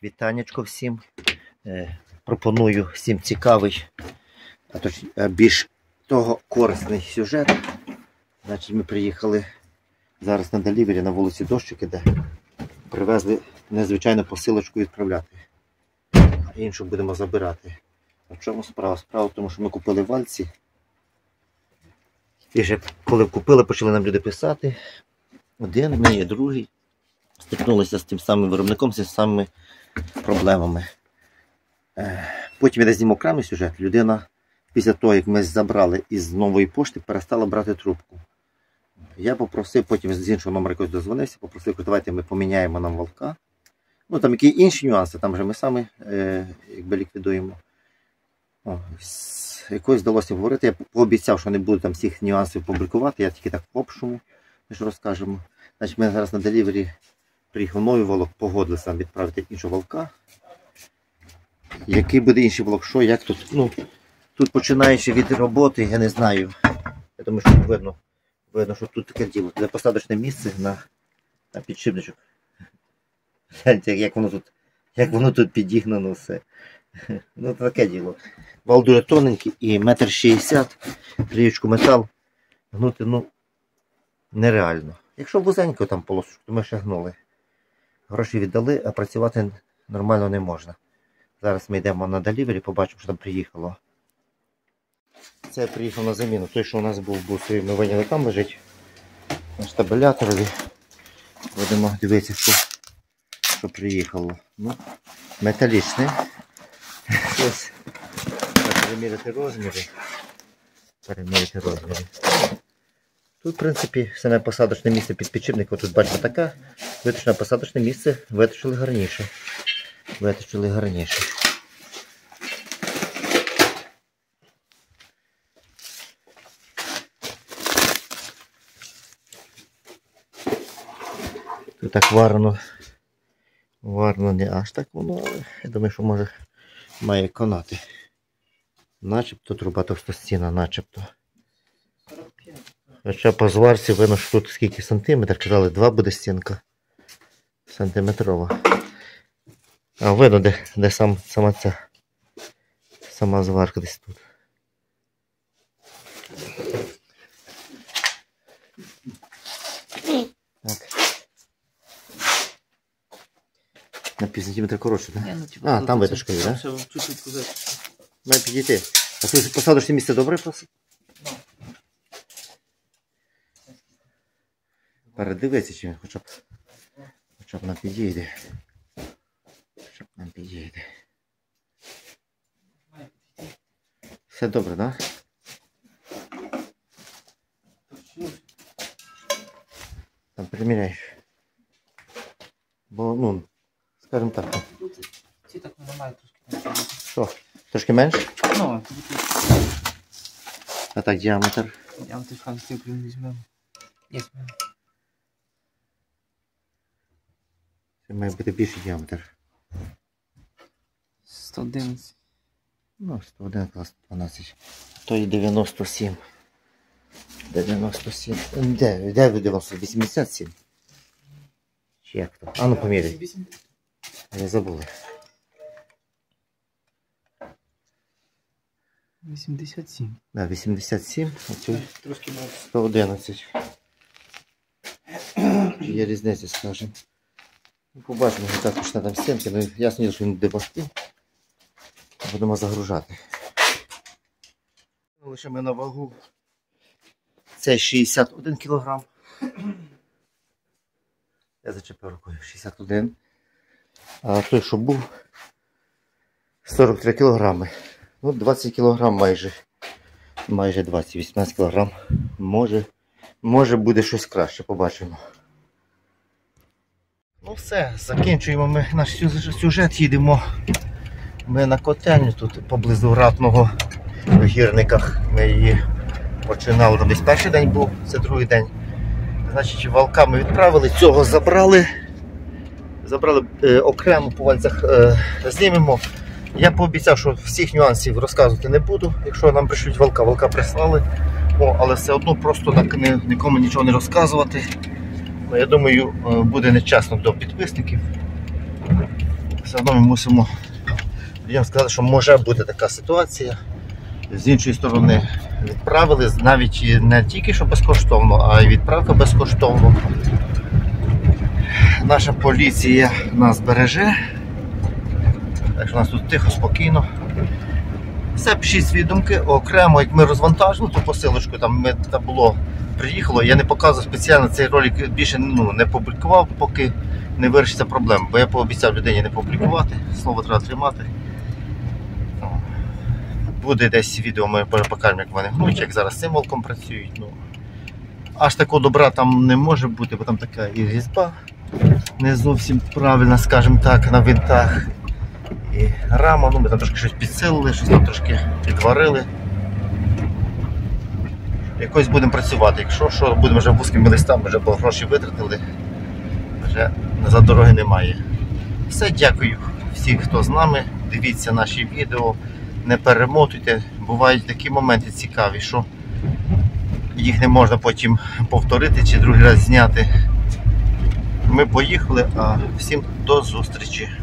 Вітанечко всім. Пропоную всім цікавий, а точніше більш того корисний сюжет. Значить, ми приїхали зараз на делівері на вулиці Дощик іде. Привезли незвичайну посилочку відправляти. А іншу будемо забирати. А в чому справа? Справа в тому, що ми купили вальці. І вже коли купили, почали нам люди писати. Один, ми, другий. Стикнулися з тим самим виробником, з тими самими проблемами. Потім я знімав окремий сюжет. Людина після того, як ми забрали із нової пошти, перестала брати трубку. Я попросив, потім з іншого номера якось дозвонився, попросив, що давайте ми поміняємо нам валка. Ну там які інші нюанси, там вже ми самі якби ліквідуємо. Якось вдалося говорити. Я пообіцяв, що не буду там всіх нюансів публікувати, я тільки так в общому розкажемо. Значить, ми зараз на делівері приїхав новий волок, погодилися нам відправити іншого волка. Який буде інший волок, що, як тут? Ну, тут починаючи від роботи, я не знаю. Я думаю, що видно, що тут таке діло. Це посадочне місце на підшипничок. Гляньте, як воно тут підігнано все. Ну, таке діло. Вал дуже тоненький і 1,60 м, річку метал гнути, ну, нереально. Якщо вузенько там полосочку, то ми ще гнули. Гроші віддали, а працювати нормально не можна. Зараз ми йдемо на делівері, побачимо, що там приїхало. Це я приїхав на заміну. Той, що у нас був своїм, ми виняли, там лежить на штабеляторові. Будемо дивитися, що приїхало. Ну, металічне. Ось. Переміряти розміри. Тут, в принципі, саме посадочне місце під підшипником. Тут, бачите, таке виточне посадочне місце виточили гарніше. Тут так варено не аж так воно, але я думаю, що може має конати. Начебто труба товстостінна, начебто. Хоча по зварці видно, що тут скільки сантиметрів, казали, 2 буде стінка сантиметрова. А видно, де сама зварка десь тут. Так. На пів сантиметра коротше, так? А, там витяжка є, так? Має підійти. А тут посадочне місце добре просто? Передивитися, чи хоча б нам підійде. Все добре, так? Там приміряєш. Бо, ну, скажімо так. Ці так немає трошки. Що? Трошки менше? Ну, а так діаметр? Діаметр франців візьмемо. Є. Це має бути більший діаметр. 111. Ну, 101 клас 12. То і 97. Де 97? Де 90? 87? Чи як то? А ну поміряй. Не забули. 87. Да, 87, а цю Трошки мало. 111. Є різниця, скажімо. Побачимо, що також на там стінки, ну ясно, що він буде важкий. Будемо загружати. Лише ми на вагу. Це 61 кг. Я зачепив рукою 61. А той, що був, 43 кг. Ну, 20 кг майже 20, 18 кг. Може буде щось краще, побачимо. Ну все, закінчуємо ми наш сюжет, їдемо ми на котельню тут поблизу Ратного в Гірниках. Ми її починали, там десь перший день був, це другий день. Значить, валка ми відправили, цього забрали окремо по вальцях знімемо. Я пообіцяв, що всіх нюансів розказувати не буду, якщо нам пришлють валка прислали. Але все одно просто нікому нічого не розказувати. Я думаю, буде нечесно до підписників. все одно ми мусимо людям сказати, що може бути така ситуація. З іншої сторони відправили, навіть не тільки що безкоштовно, а й відправка безкоштовно. Наша поліція нас береже. Так що у нас тут тихо, спокійно. Все, пишіть свої думки окремо, як ми розвантажили ту посилочку, там було, приїхало, я не показував спеціально цей ролик, більше не публікував, поки не вирішиться проблема, бо я пообіцяв людині не публікувати, слово треба тримати. Буде десь відео, ми покажемо, як вони гнуть, як зараз символком працюють. Аж такого добра там не може бути, бо там така і різьба не зовсім правильна, скажімо так, на винтах. І рама, ми там трошки щось підсилили, щось там трошки підварили. Якось будемо працювати, якщо що, будемо вже вузькими листами, вже гроші витратили, вже назад дороги немає. Все, дякую всім, хто з нами, дивіться наші відео, не перемотуйте, бувають такі моменти цікаві, що їх не можна потім повторити чи другий раз зняти. Ми поїхали, а всім до зустрічі.